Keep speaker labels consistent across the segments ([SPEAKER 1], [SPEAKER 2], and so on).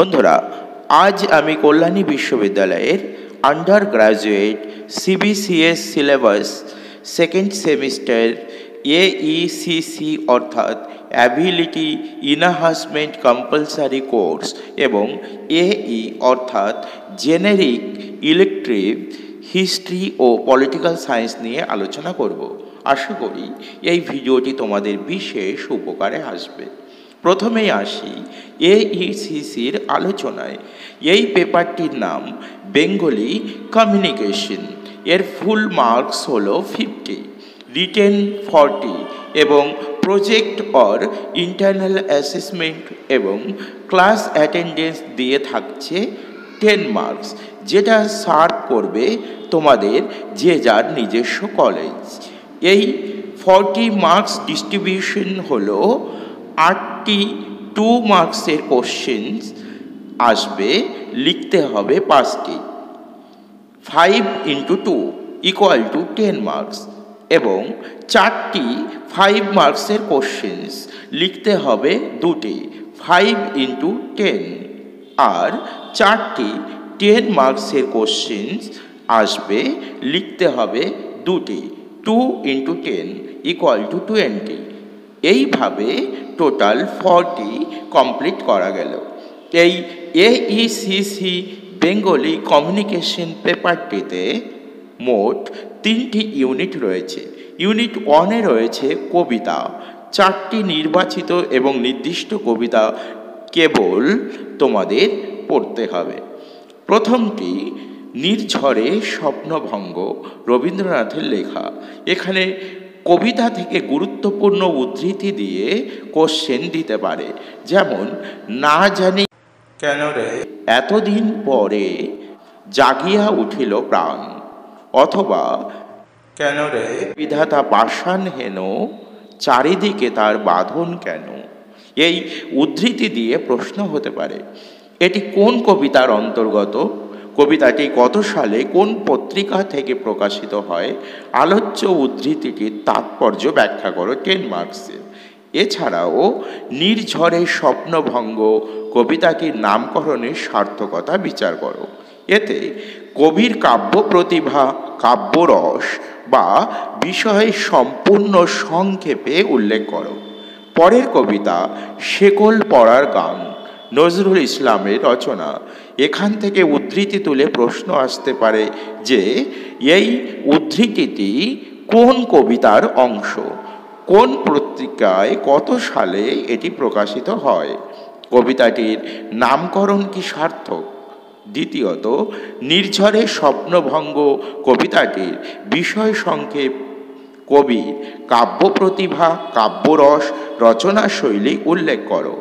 [SPEAKER 1] বন্ধুরা, আজ আমি কল্যাণী বিশ্ববিদ্যালয়ের undergraduate CBCS syllabus second semester AECC অর্থাৎ অ্যাবিলিটি ইনহান্সমেন্ট কম্পালসারি কোর্স এবং এই অর্থাৎ জেনেরিক ইলেকটিভ হিস্ট্রি ও পলিটিক্যাল সায়েন্স নিয়ে আলোচনা করব। আশা করি এই ভিডিওটি তোমাদের বিশেষ উপকারে আসবে। প্রথমেই আসি এইসিসির আলোচনায়। এই পেপারটির নাম বেঙ্গলি কমিউনিকেশন। এর ফুল মার্কস হলো 50, রিটেন 40 এবং প্রজেক্ট অর ইন্টারনাল অ্যাসেসমেন্ট এবং ক্লাস অ্যাটেন্ডেন্স দিয়ে থাকছে 10 মার্কস, যেটা সার্ভ করবে তোমাদের যে যার নিজস্ব কলেজ। এই 40 মার্কস ডিস্ট্রিবিউশন হলো 8টি 2 মার্কসের কোশ্চেন্স আসবে, লিখতে হবে 5টি। 5 × 2 = 10 মার্কস এবং 4টি 5 মার্কসের কোশ্চেন্স লিখতে হবে 2টি 5 × 10 আর 4টি 10 মার্কসের কোশ্চেন্স আসবে, লিখতে হবে 2টি 2 × 10 = 20। এইভাবে টোটাল 40 কমপ্লিট করা গেল। এই এইসিসি বেঙ্গলি কমিউনিকেশন পেপারটিতে মোট 3টি ইউনিট রয়েছে। ইউনিট 1-এ রয়েছে কবিতা, 4টি নির্বাচিত এবং নির্দিষ্ট কবিতা কেবল তোমাদের পড়তে হবে। প্রথমটি নির্ঝরে স্বপ্নভঙ্গ, রবীন্দ্রনাথের লেখা। এখানে কবিতা থেকে গুরুত্বপূর্ণ উদ্ধৃতি দিয়ে কোশ্চেন দিতে পারে, যেমন না জানি কেন রে এতদিন পরে জাগিয়া উঠিল প্রাণ, অথবা কেন রে বিধাতা পাষাণ হেন চারিদিকে তার বাঁধন কেন। এই উদ্ধৃতি দিয়ে প্রশ্ন হতে পারে। এটি কোন কবিতার অন্তর্গত, কবিতাটি কত সালে কোন পত্রিকা থেকে প্রকাশিত হয়, আলোচ্য উদ্ধৃতিটির তাৎপর্য ব্যাখ্যা করো 10 মার্কসের। এছাড়াও নির্ঝরে স্বপ্নভঙ্গ কবিতাটির নামকরণের সার্থকতা বিচার করো। এতে কবির কাব্য প্রতিভা, কাব্যরস বা বিষয়ে সম্পূর্ণ সংক্ষেপে উল্লেখ করো। পরের কবিতা শেকল পড়ার গান, নজরুল ইসলামের রচনা। এখান থেকে উদ্ধৃতি তুলে প্রশ্ন আসতে পারে যে এই উদ্ধৃতিটি কোন কবিতার অংশ, কোন পত্রিকায় কত সালে এটি প্রকাশিত হয়, কবিতাটির নামকরণ কি সার্থক। দ্বিতীয়ত, নির্ঝরে স্বপ্নভঙ্গ কবিতাটির বিষয় সংক্ষেপ, কবির কাব্য প্রতিভা, কাব্যরস, রচনা শৈলী উল্লেখ করো।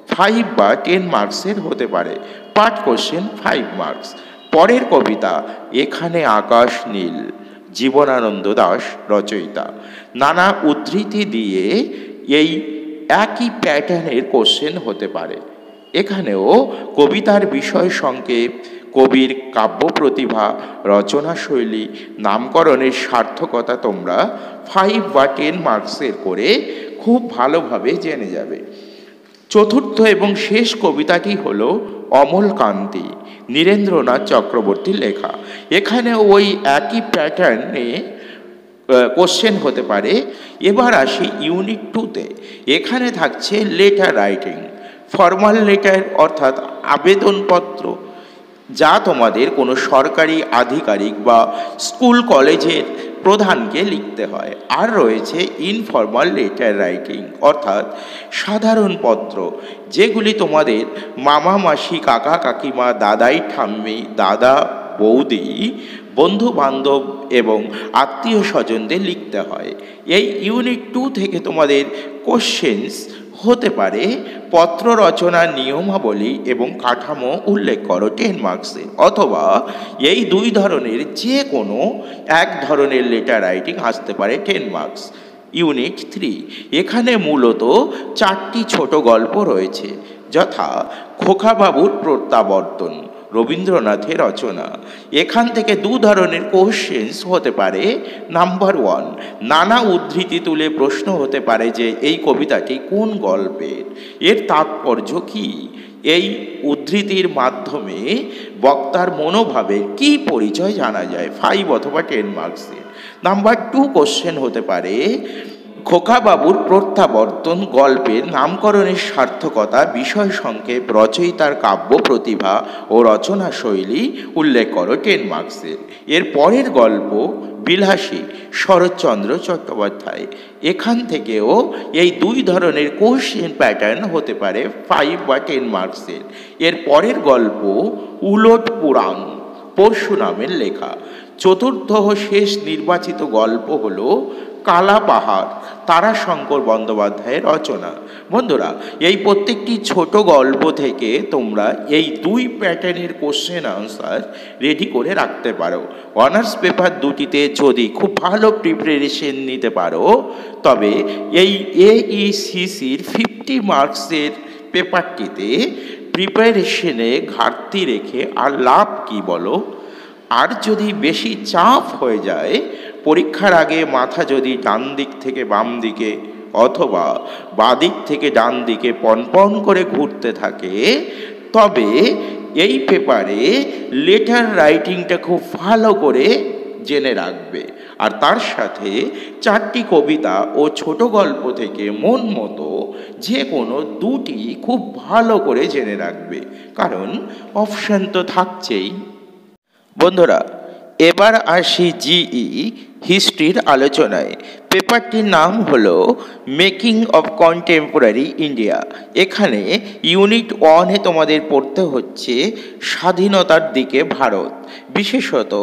[SPEAKER 1] 5 বা 10 মার্কসের হতে পারে। পাঠ কোশ্চেন 5 মার্কস। পরের কবিতা এখানে আকাশ নীল, জীবনানন্দ দাশ রচয়িতা। নানা উদ্ধৃতি দিয়ে এই একই প্যাটার্নের কোশ্চেন হতে পারে। এখানেও কবিতার বিষয় সংক্ষেপ, কবির কাব্য প্রতিভা, রচনা শৈলী, নামকরণের সার্থকতা তোমরা 5 বা 10 মার্কসের করে খুব ভালোভাবে জেনে যাবে। চতুর্থ এবং শেষ কবিতাটি হলো অমলকান্তি, নীরেন্দ্রনাথ চক্রবর্তীর লেখা। এখানে ওই একই প্যাটার্নে কোশ্চেন হতে পারে। এবার আসি ইউনিট 2-তে। এখানে থাকছে লেটার রাইটিং, ফর্মাল লেটার অর্থাৎ আবেদনপত্র, যা তোমাদের কোনো সরকারি আধিকারিক বা স্কুল কলেজের প্রধানকে লিখতে হয়। আর রয়েছে ইনফর্মাল লেটার রাইটিং অর্থাৎ সাধারণ পত্র, যেগুলি তোমাদের মামা মাসি, কাকা কাকিমা, দাদাই ঠাম্মি, দাদা বৌদি, বন্ধু বান্ধব এবং আত্মীয় স্বজনদের লিখতে হয়। এই ইউনিট 2 থেকে তোমাদের কোশ্চেন্স হতে পারে পত্র রচনার নিয়মাবলী এবং কাঠামো উল্লেখ করো 10 মার্কসে, অথবা এই 2 ধরনের যে কোনো এক ধরনের লেটার রাইটিং আসতে পারে 10 মার্কস। ইউনিট 3, এখানে মূলত 4টি ছোট গল্প রয়েছে, যথা খোকাবাবুর প্রত্যাবর্তন, রবীন্দ্রনাথের রচনা। এখান থেকে 2 ধরনের কোশ্চেন্স হতে পারে। নাম্বার 1, নানা উদ্ধৃতি তুলে প্রশ্ন হতে পারে যে এই কবিতাটি কোন গল্পের, এর তাৎপর্য কী। এই উদ্ধৃতির মাধ্যমে বক্তার মনোভাবের কি পরিচয় জানা যায়? 5 অথবা 10 মার্কসের। নাম্বার 2 কোশ্চেন হতে পারে, খোকাবাবুর প্রত্যাবর্তন গল্পের নামকরণের সার্থকতা, বিষয় সংক্ষেপ, রচয়িতার কাব্য প্রতিভা ও রচনা শৈলী উল্লেখ করো। 10 মার্কসের। এর পরের গল্প বিলাসী, শরৎচন্দ্র চট্টোপাধ্যায়। এখান থেকেও এই দুই ধরনের কোশ্চেন প্যাটার্ন হতে পারে 5 বা 10 মার্কসের। এর পরের গল্প উলট পুরাণ, পরশুরামের লেখা। চতুর্থ শেষ নির্বাচিত গল্প হলো কালা পাহাড়, তারাশঙ্কর বন্দ্যোপাধ্যায়ের রচনা। বন্ধুরা, এই প্রত্যেকটি ছোট গল্প থেকে তোমরা এই দুই প্যাটার্নের কোশ্চেন আনসার রেডি করে রাখতে পারো। অনার্স পেপার দুটিতে যদি খুব ভালো প্রিপারেশন নিতে পারো, তবে এই AECCর 50 মার্কসের পেপারটিতে প্রিপারেশনে ঘাটতি রেখে আর লাভ কি বলো? আর যদি বেশি চাপ হয়ে যায়, পরীক্ষার আগে মাথা যদি ডান দিক থেকে বাম দিকে অথবা বাদিক থেকে ডান দিকে পনপন করে ঘুরতে থাকে, তবে এই পেপারে লেটার রাইটিংটা খুব ভালো করে জেনে রাখবে। আর তার সাথে 4টি কবিতা ও ছোট গল্প থেকে মন মতো যে কোনো 2টি খুব ভালো করে জেনে রাখবে, কারণ অপশন তো থাকছেই। বন্ধুরা, এবার আসি জিই হিস্ট্রির আলোচনায়। পেপারটির নাম হলো মেকিং অফ কন্টেম্পোরারি ইন্ডিয়া। এখানে ইউনিট 1-এ তোমাদের পড়তে হচ্ছে স্বাধীনতার দিকে ভারত, বিশেষত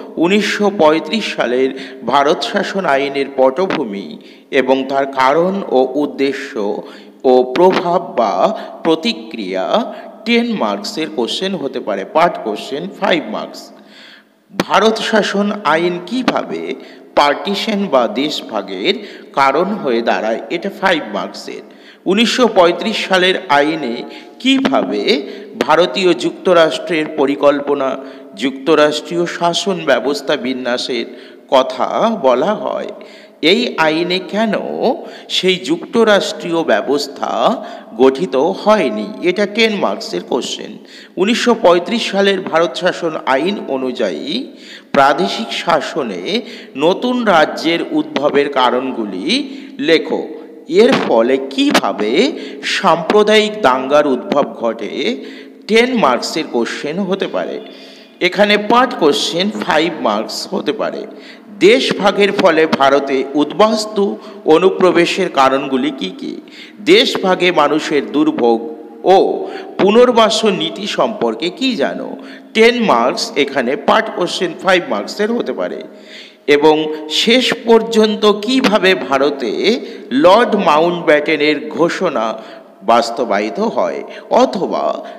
[SPEAKER 1] 1935 সালের ভারত শাসন আইনের পটভূমি এবং তার কারণ ও উদ্দেশ্য ও প্রভাব বা প্রতিক্রিয়া। 10 মার্কসের কোশ্চেন হতে পারে, পার্ট কোশ্চেন 5 মার্কস। ভারত শাসন আইন কিভাবে পার্টিশন বা দেশভাগের কারণ হয়ে দাঁড়ায়, এটা 5 মার্কসের। 1935 সালের আইনে কিভাবে ভারতীয় যুক্তরাষ্ট্রের পরিকল্পনা, যুক্তরাষ্ট্রীয় শাসন ব্যবস্থা বিন্যাসের কথা বলা হয়, এই আইনে কেন সেই যুক্তরাষ্ট্রীয় ব্যবস্থা গঠিত হয়নি, এটা 10 মার্কসের কোশ্চেন। 1935 সালের ভারত শাসন আইন অনুযায়ী প্রাদেশিক শাসনে নতুন রাজ্যের উদ্ভবের কারণগুলি লেখো। এর ফলে কিভাবে সাম্প্রদায়িক দাঙ্গার উদ্ভব ঘটে, 10 মার্কসের কোশ্চেন হতে পারে। এখানে পার্ট কোশ্চেন 5 মার্কস হতে পারে। দেশভাগের ফলে ভারতে উদ্বাস্তু অনুপ্রবেশের কারণগুলি কি কি? দেশভাগে মানুষের দুর্ভোগ ও পুনর্বাসন নীতি সম্পর্কে কি জানো? 10 মার্কস এখানে পার্ট কোশ্চেন 5 মার্কসের হতে পারে। এবং শেষ পর্যন্ত কিভাবে ভারতে লর্ড মাউন্টব্যাটেনের ঘোষণা বাস্তবায়িত হয়, অথবা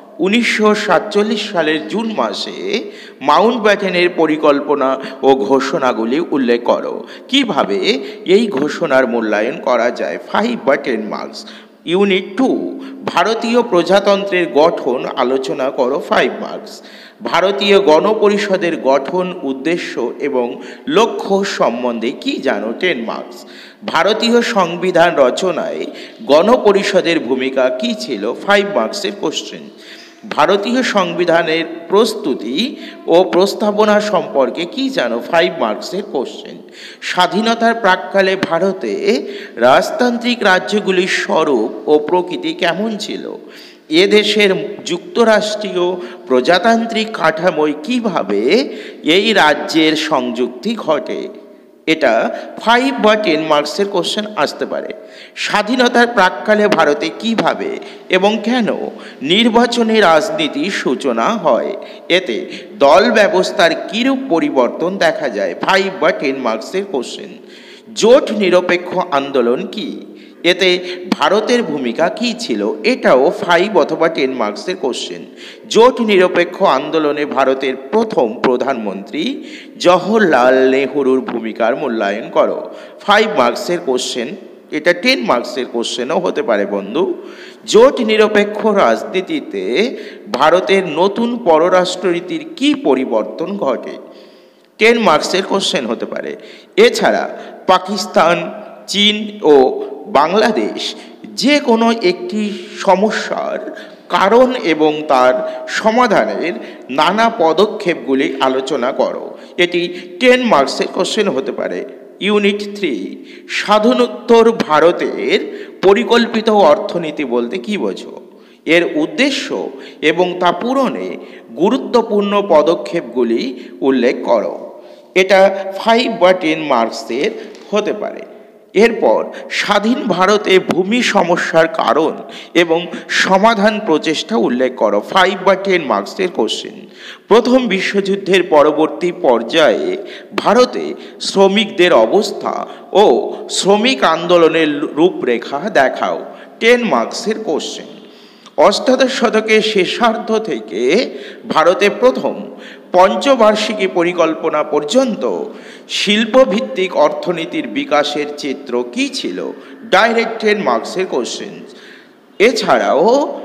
[SPEAKER 1] 1947 সালের জুন মাসে মাউন্টব্যাটেনের পরিকল্পনা ও ঘোষণাগুলি উল্লেখ করো। কিভাবে এই ঘোষণার মূল্যায়ন করা যায়, 5 বা 10 মার্কস। ইউনিট 2 ভারতীয় প্রজাতন্ত্রের গঠন আলোচনা করো, 5 মার্কস। ভারতীয় গণপরিষদের গঠন, উদ্দেশ্য এবং লক্ষ্য সম্বন্ধে কি জানো, 10 মার্কস। ভারতীয় সংবিধান রচনায় গণপরিষদের ভূমিকা কি ছিল, 5 মার্কসের কোশ্চেন। ভারতীয় সংবিধানের প্রস্তুতি ও প্রস্তাবনা সম্পর্কে কি জানো, 5 মার্কসের কোশ্চেন। স্বাধীনতার প্রাক্কালে ভারতে রাজতান্ত্রিক রাজ্যগুলির স্বরূপ ও প্রকৃতি কেমন ছিল? এ দেশের যুক্তরাষ্ট্রীয় প্রজাতান্ত্রিক কাঠামোয় কিভাবে এই রাজ্যের সংযুক্তি ঘটে, এটা 5 বা 10 মার্কসের কোশ্চেন আসতে পারে। স্বাধীনতার প্রাক্কালে ভারতে কিভাবে এবং কেন নির্বাচনী রাজনীতির সূচনা হয়, এতে দল ব্যবস্থার কিরূপ পরিবর্তন দেখা যায়, 5 বা 10 মার্কসের কোশ্চেন। জোট নিরপেক্ষ আন্দোলন কি, এতে ভারতের ভূমিকা কি ছিল, এটাও 5 অথবা 10 মার্কসের কোশ্চেন। জোট নিরপেক্ষ আন্দোলনে ভারতের প্রথম প্রধানমন্ত্রী জওহরলাল নেহরুর ভূমিকার মূল্যায়ন করো, 5 মার্কসের কোশ্চেন। এটা 10 মার্কসের কোশ্চেনও হতে পারে বন্ধু। জোট নিরপেক্ষ রাজনীতিতে ভারতের নতুন পররাষ্ট্রনীতির কি পরিবর্তন ঘটে, 10 মার্কসের কোশ্চেন হতে পারে। এছাড়া পাকিস্তান, চীন ও বাংলাদেশ যে কোনো একটি সমস্যার কারণ এবং তার সমাধানের নানা পদক্ষেপগুলি আলোচনা করো। এটি 10 মার্কসের কোশ্চেন হতে পারে। ইউনিট 3, স্বাধীনোত্তর ভারতের পরিকল্পিত অর্থনীতি বলতে কী বোঝো? এর উদ্দেশ্য এবং তা পূরণে গুরুত্বপূর্ণ পদক্ষেপগুলি উল্লেখ করো। এটা 5 বা 10 মার্কসের হতে পারে। এরপর স্বাধীন ভারতে ভূমি সমস্যার কারণ এবং সমাধান প্রচেষ্টা উল্লেখ করো। 5 বা 10 মার্কসের কোশ্চেন। প্রথম বিশ্বযুদ্ধের পরবর্তী পর্যায়ে ভারতে শ্রমিকদের অবস্থা ও শ্রমিক আন্দোলনের রূপরেখা দেখাও। 10 মার্কসের কোশ্চেন। অষ্টাদশ শতকের শেষার্ধ থেকে ভারতে প্রথম পঞ্চবার্ষিকী পরিকল্পনা পর্যন্ত শিল্পভিত্তিক অর্থনীতির বিকাশের চিত্র কী ছিল? ডাইরেক্ট 10 মার্কসের কোশ্চেন। এছাড়াও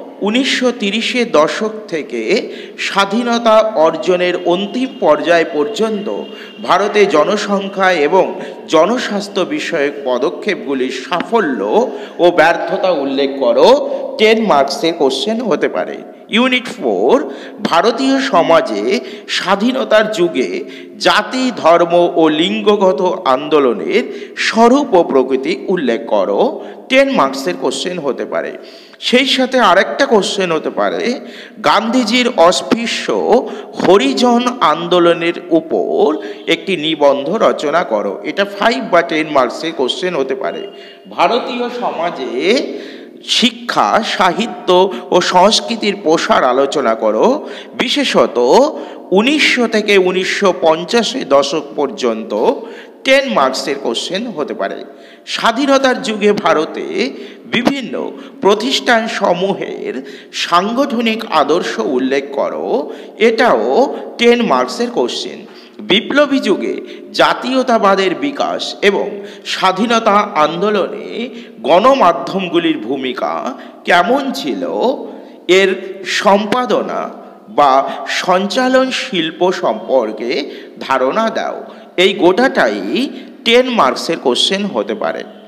[SPEAKER 1] 1930-এর দশক থেকে স্বাধীনতা অর্জনের অন্তিম পর্যায় পর্যন্ত ভারতে জনসংখ্যা এবং জনস্বাস্থ্য বিষয়ক পদক্ষেপগুলির সাফল্য ও ব্যর্থতা উল্লেখ করো। 10 মার্কসের কোশ্চেন হতে পারে। ইউনিট 4, ভারতীয় সমাজে স্বাধীনতার যুগে জাতি, ধর্ম ও লিঙ্গগত আন্দোলনের স্বরূপ ও প্রকৃতি উল্লেখ করো। 10 মার্কসের কোশ্চেন হতে পারে। সেই সাথে আরেকটা কোশ্চেন হতে পারে, গান্ধীজির অস্পৃশ্য হরিজন আন্দোলনের উপর একটি নিবন্ধ রচনা করো। এটা 5 বা 10 মার্কসের কোশ্চেন হতে পারে। ভারতীয় সমাজে শিক্ষা, সাহিত্য ও সংস্কৃতির প্রসার আলোচনা করো। বিশেষত 1900 থেকে 1950-এর দশক পর্যন্ত 10 মার্কসের কোশ্চেন হতে পারে। স্বাধীনতার যুগে ভারতে বিভিন্ন প্রতিষ্ঠান সমূহের সাংগঠনিক আদর্শ উল্লেখ করো। এটাও 10 মার্কসের কোশ্চেন। বিপ্লবী যুগে জাতীয়তাবাদের বিকাশ এবং স্বাধীনতা আন্দোলনে গণমাধ্যমগুলির ভূমিকা কেমন ছিল, এর সম্পাদনা বা সঞ্চালন শিল্প সম্পর্কে ধারণা দাও। এই গোটাটাই 10 মার্কসের কোশ্চেন হতে পারে।